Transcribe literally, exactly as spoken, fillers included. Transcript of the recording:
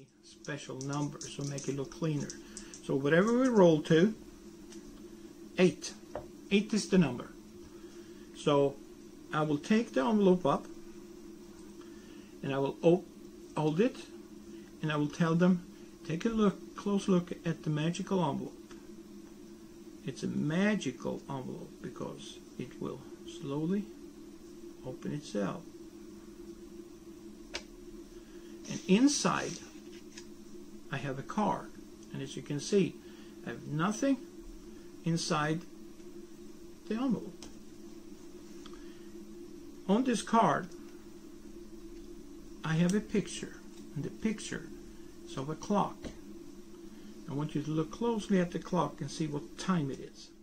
a special number, so make it look cleaner. So whatever we roll to, eight. Eight is the number. So I will take the envelope up, and I will op hold it, and I will tell them, take a look, close look at the magical envelope. It's a magical envelope because it will slowly open itself. And inside I have a card, and as you can see, I have nothing inside the envelope. On this card I have a picture, and the picture is of a clock. I want you to look closely at the clock and see what time it is.